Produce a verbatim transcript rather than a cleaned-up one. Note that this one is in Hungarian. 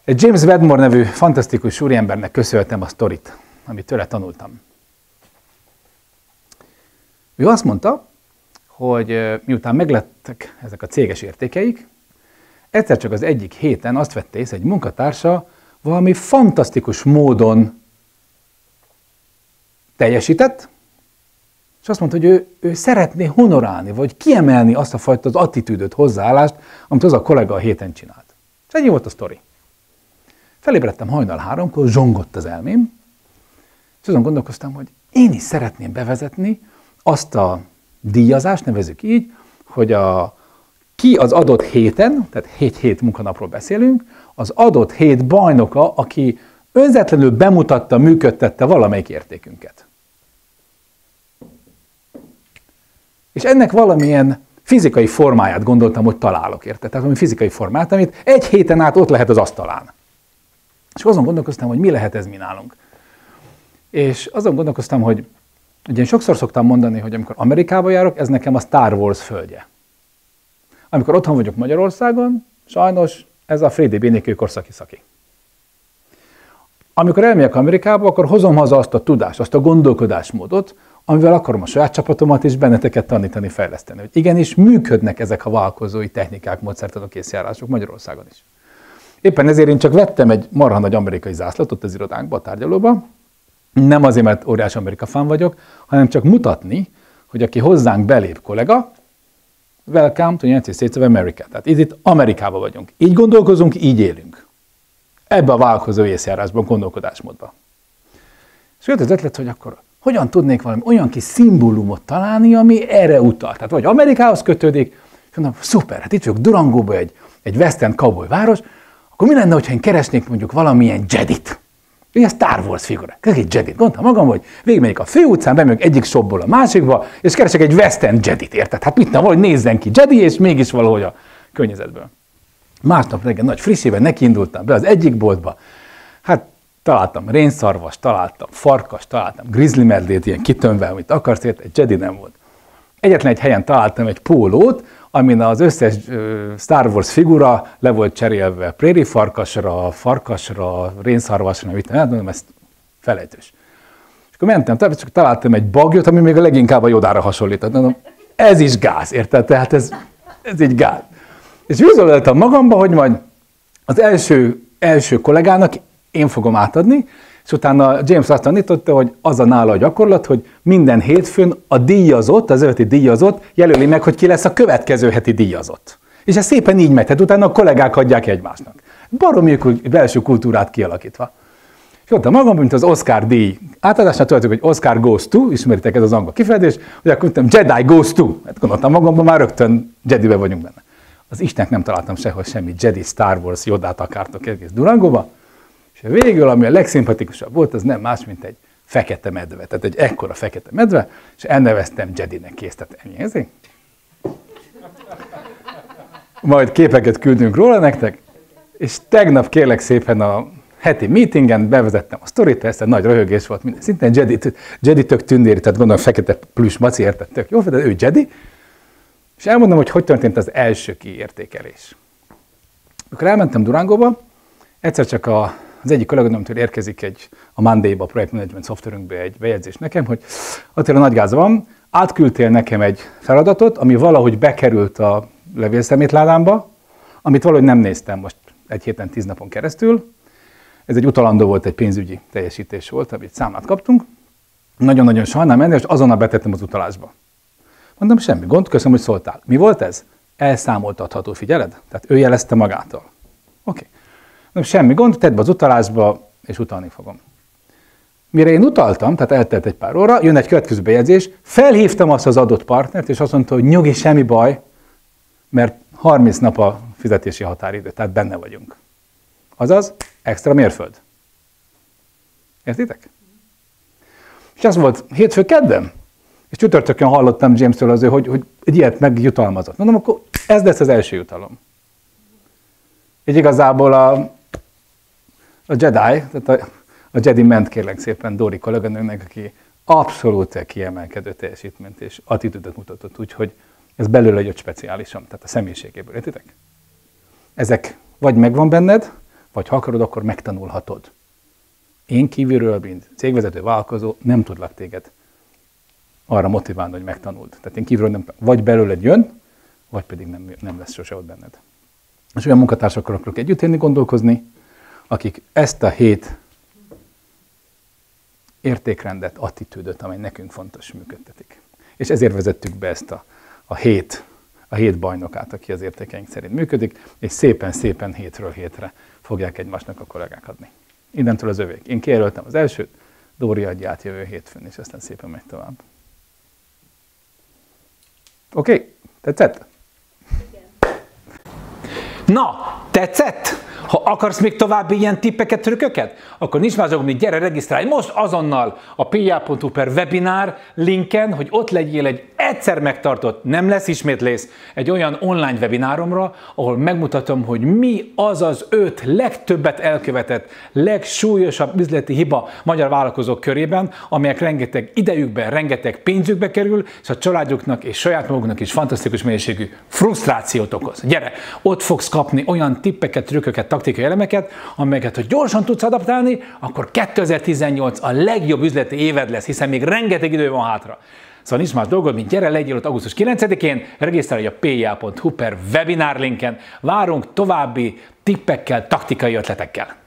Egy James Wedmore nevű fantasztikus úriembernek köszönhetem a sztorit, amit tőle tanultam. Ő azt mondta, hogy miután meglettek ezek a céges értékeik, egyszer csak az egyik héten azt vette észre, egy munkatársa valami fantasztikus módon teljesített, és azt mondta, hogy ő, ő szeretné honorálni, vagy kiemelni azt a fajta az attitűdöt, hozzáállást, amit az a kollega a héten csinált. És ennyi volt a sztori. Felébredtem hajnal háromkor, zsongott az elmém, és azon gondolkoztam, hogy én is szeretném bevezetni azt a díjazást, nevezzük így, hogy a, ki az adott héten, tehát hét hét munkanapról beszélünk, az adott hét bajnoka, aki önzetlenül bemutatta, működtette valamelyik értékünket. És ennek valamilyen fizikai formáját gondoltam, hogy találok, érte? Tehát valami fizikai formát, amit egy héten át ott lehet az asztalán. És azon gondolkoztam, hogy mi lehet ez mi nálunk. És azon gondolkoztam, hogy ugye én sokszor szoktam mondani, hogy amikor Amerikába járok, ez nekem a Star Wars földje. Amikor otthon vagyok Magyarországon, sajnos ez a Frédi Bénikő korszaki szaki. Amikor elmegyek Amerikába, akkor hozom haza azt a tudást, azt a gondolkodásmódot, amivel akarom a saját csapatomat is benneteket tanítani, fejleszteni. Hogy igenis működnek ezek a vállalkozói technikák, módszertanok, észjárások Magyarországon is. Éppen ezért én csak vettem egy marha nagy amerikai zászlót ott az irodánkba, a tárgyalóba. Nem azért, mert óriás Amerika fan vagyok, hanem csak mutatni, hogy aki hozzánk belép kollega, welcome to the United States of America. Tehát itt Amerikában vagyunk. Így gondolkozunk, így élünk. Ebbe a vállalkozó észjárásban, gondolkodásmódban. És jött az ötlet, hogy akkor hogyan tudnék valami olyan kis szimbólumot találni, ami erre utal. Tehát vagy Amerikához kötődik, és mondom, szuper, hát itt vagyok Durangóban, egy, egy western cowboy város, akkor mi lenne, hogyha én keresnék mondjuk valamilyen Jedit? Ugye Star Wars figura. Egy Jedit. Gondoltam magam, hogy végigmegyek a főutcán, bemegyek egyik shopból a másikba, és keresek egy western Jedit, érted? Hát mit nem, valahogy nézzen ki Jedi, és mégis valahogy a környezetből. Másnap reggel nagy frissében nekiindultam be az egyik boltba. Hát találtam rénszarvas, találtam farkas, találtam grizzly medvét, ilyen kitömve, amit akarsz, érted? Egy Jedi nem volt. Egyetlen egy helyen találtam egy pólót, amin az összes uh, Star Wars figura le volt cserélve préri farkasra, farkasra, rénszarvasra, mit nem mondom, ezt felejtős. És akkor mentem, csak találtam egy bagyot, ami még a leginkább a Yodára hasonlított. Mondom, ez is gáz, érted? Tehát ez, ez így gáz. És vizualizáltam magamba, hogy majd az első, első kollégának én fogom átadni, és utána James azt tanította, hogy az a nála a gyakorlat, hogy minden hétfőn a díjazott, az öti díjazott jelöli meg, hogy ki lesz a következő heti díjazott. És ez szépen így megy, tehát utána a kollégák adják egymásnak. Baromi belső kultúrát kialakítva. És ott a magam, mint az Oscar díj átadásnál tudjuk, hogy Oscar goes to, ismeritek ez az angol kifejezés, hogy akkor mondtam, Jedi goes to. Hát gondoltam magamban, már rögtön Jedibe vagyunk benne. Az Istennek nem találtam sehol semmi Jedi, Star Wars, Jodát akartok egész Durangóba. És végül, ami a legszimpatikusabb volt, az nem más, mint egy fekete medve. Tehát egy ekkora fekete medve, és elneveztem Jedinek, kész. Tehát ennyi ezért. Majd képeket küldünk róla nektek, és tegnap kérlek szépen a heti meetingen bevezettem a sztorit, persze nagy röhögés volt, minden szinten Jedi, Jedi tök tündéri, tehát gondolom fekete plusz maci, érted, tök jó, de ő Jedi. És elmondom, hogy hogy történt az első kiértékelés. Amikor elmentem Durangóba, egyszer csak a, az egyik kolléganőmtől érkezik egy, a Monday-ba, a projektmenedzsment szoftverünkbe egy bejegyzés nekem, hogy Attila, nagy gáz van, átküldtél nekem egy feladatot, ami valahogy bekerült a levélszemétládámba, amit valahogy nem néztem most egy héten, tíz napon keresztül. Ez egy utalandó volt, egy pénzügyi teljesítés volt, amit számlát kaptunk. Nagyon-nagyon sajnálom ennél, és azonnal betettem az utalásba. Mondom, semmi gond, köszönöm, hogy szóltál. Mi volt ez? Elszámoltatható, figyeled? Tehát ő jelezte magától. Oké. Okay. Mondom, semmi gond, tedd be az utalásba, és utalni fogom. Mire én utaltam, tehát eltelt egy pár óra, jön egy következő bejegyzés, felhívtam azt az adott partnert, és azt mondta, hogy nyugi, semmi baj, mert harminc nap a fizetési határidő, tehát benne vagyunk. Azaz, extra mérföld. Értitek? És az volt hétfő kedden, és csütörtökön hallottam James-től azért, hogy, hogy egy ilyet megjutalmazott. Mondom, akkor ez lesz az első jutalom. Így igazából a, a Jedi, tehát a, a Jedi ment kérlek szépen Dóri kolléganőnek, aki abszolút kiemelkedő teljesítményt és attitűdöt mutatott, úgyhogy ez belőle jött speciálisan, tehát a személyiségéből, értitek? Ezek vagy megvan benned, vagy ha akarod, akkor megtanulhatod. Én kívülről, mint cégvezető, vállalkozó, nem tudlak téged arra motiválni, hogy megtanuld. Tehát én kívülről nem, vagy belőled jön, vagy pedig nem, nem lesz sose ott benned. És olyan munkatársakkal akarok együtt élni, gondolkozni, akik ezt a hét értékrendet, attitűdöt, amely nekünk fontos, működtetik. És ezért vezettük be ezt a, a hét, a hét bajnokát, aki az értékeink szerint működik, és szépen-szépen hétről hétre fogják egymásnak a kollégák adni. Innentől az övék. Én kijelöltem az elsőt, Dóri adja át jövő hétfőn, és aztán szépen megy tovább. Oké? Okay. Tetszett? Igen. Na, tetszett? Ha akarsz még további ilyen tippeket, trükköket, akkor nincs más dolgom, mint gyere, regisztrálj most azonnal a pa.hu per webinár linken, hogy ott legyél egy egyszer megtartott, nem lesz ismétlés, egy olyan online webináromra, ahol megmutatom, hogy mi az az öt legtöbbet elkövetett, legsúlyosabb üzleti hiba magyar vállalkozók körében, amelyek rengeteg idejükben, rengeteg pénzükbe kerül, és a családjuknak és saját maguknak is fantasztikus mennyiségű frusztrációt okoz. Gyere, ott fogsz kapni olyan tippeket, trükköket, taktikai elemeket, amelyeket, ha gyorsan tudsz adaptálni, akkor kétezer-tizennyolc a legjobb üzleti éved lesz, hiszen még rengeteg idő van hátra. Szóval nincs más dolgod, mint gyere, legyél ott augusztus kilencedikén, regisztrálj a pa.hu per webinár linken, várunk további tippekkel, taktikai ötletekkel.